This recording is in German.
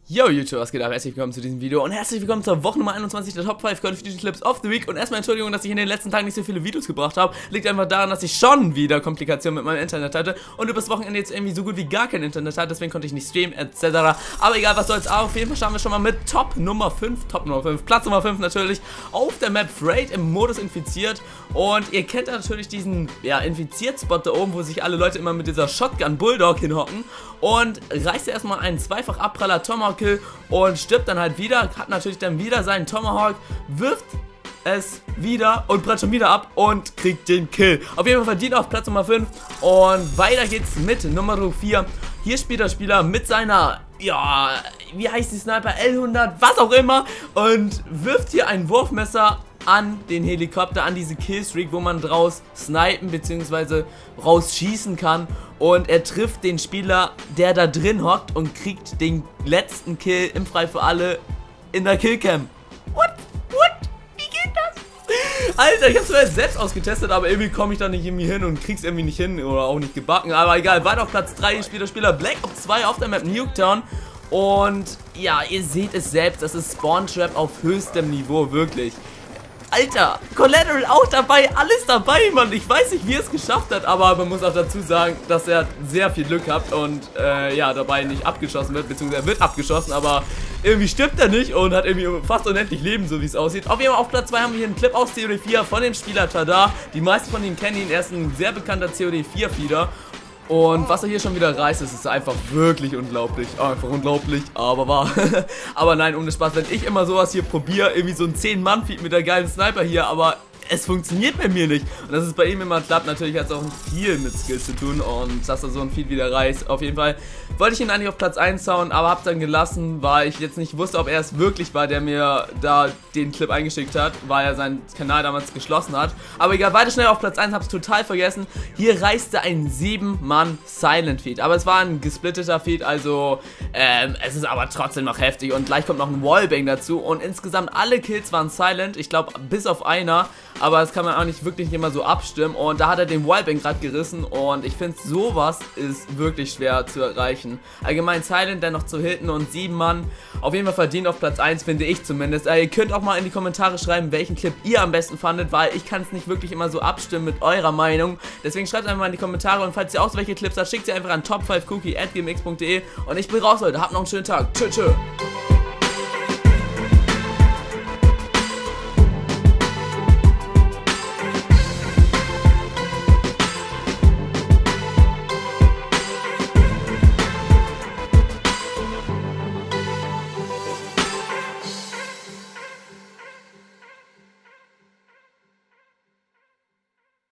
Yo YouTube, was geht ab? Herzlich willkommen zu diesem Video und herzlich willkommen zur Woche Nummer 21 der Top 5 Call of Duty Clips of the Week. Und erstmal Entschuldigung, dass ich in den letzten Tagen nicht so viele Videos gebracht habe. Liegt einfach daran, dass ich schon wieder Komplikationen mit meinem Internet hatte und übers Wochenende jetzt irgendwie so gut wie gar kein Internet hatte, deswegen konnte ich nicht streamen etc. Aber egal, was soll's, auf jeden Fall starten wir schon mal mit Top Nummer 5, Platz Nummer 5 natürlich, auf der Map Freight im Modus infiziert. Und ihr kennt ja natürlich diesen, Infiziert-Spot da oben, wo sich alle Leute immer mit dieser Shotgun Bulldog hinhocken. Und reißt erstmal einen zweifach Abpraller Tomahawk Kill und stirbt dann halt wieder, hat natürlich dann wieder seinen Tomahawk, wirft es wieder und brennt schon wieder ab und kriegt den Kill. Auf jeden Fall verdient auf Platz Nummer 5 und weiter geht's mit Nummer 4. Hier spielt der Spieler mit seiner, wie heißt die Sniper, L100, was auch immer, und wirft hier ein Wurfmesser an den Helikopter, an diese Killstreak, wo man draus snipen bzw. rausschießen kann, und er trifft den Spieler, der da drin hockt, und kriegt den letzten Kill im Frei für alle in der Killcam. What? Wie geht das? Alter, ich hab's mir selbst ausgetestet, aber irgendwie komme ich da nicht irgendwie hin und krieg's irgendwie nicht hin oder auch nicht gebacken, aber egal. Weiter auf Platz 3 spielt der Spieler Black Ops 2 auf der Map Nuketown. Und ja, ihr seht es selbst, das ist Spawn Trap auf höchstem Niveau, wirklich. Alter, Collateral auch dabei, alles dabei, Mann. Ich weiß nicht, wie er es geschafft hat, aber man muss auch dazu sagen, dass er sehr viel Glück hat und dabei nicht abgeschossen wird, beziehungsweise er wird abgeschossen, aber irgendwie stirbt er nicht und hat irgendwie fast unendlich Leben, so wie es aussieht. Auf jeden Fall auf Platz 2 haben wir hier einen Clip aus COD 4 von dem Spieler Tada. Die meisten von ihnen kennen ihn, er ist ein sehr bekannter COD 4 Feeder. Und was er hier schon wieder reißt, ist einfach wirklich unglaublich. Einfach unglaublich, aber wahr. Aber nein, ohne Spaß, wenn ich immer sowas hier probiere, irgendwie so ein 10-Mann-Feed mit der geilen Sniper hier, aber es funktioniert bei mir nicht. Und dass es bei ihm immer klappt, natürlich hat es auch viel mit Skills zu tun und dass er so ein Feed wieder reißt. Auf jeden Fall wollte ich ihn eigentlich auf Platz 1 hauen, aber hab's dann gelassen, weil ich jetzt nicht wusste, ob er es wirklich war, der mir da den Clip eingeschickt hat, weil er seinen Kanal damals geschlossen hat. Aber egal, weiter schnell auf Platz 1, hab's total vergessen. Hier reiste ein 7-Mann Silent Feed, aber es war ein gesplitteter Feed, also es ist aber trotzdem noch heftig und gleich kommt noch ein Wallbang dazu und insgesamt alle Kills waren silent, ich glaube bis auf einer. Aber das kann man auch nicht wirklich immer so abstimmen. Und da hat er den Wallbang gerade gerissen. Und ich finde, sowas ist wirklich schwer zu erreichen. Allgemein Silent dann noch zu hitten und 7 Mann. Auf jeden Fall verdient auf Platz 1, finde ich zumindest. Ihr könnt auch mal in die Kommentare schreiben, welchen Clip ihr am besten fandet. Weil ich kann es nicht wirklich immer so abstimmen mit eurer Meinung. Deswegen schreibt einfach mal in die Kommentare. Und falls ihr auch so welche Clips habt, schickt sie einfach an top5cookie@gmx.de. Und ich bin raus, Leute. Habt noch einen schönen Tag. Tschö, tschö.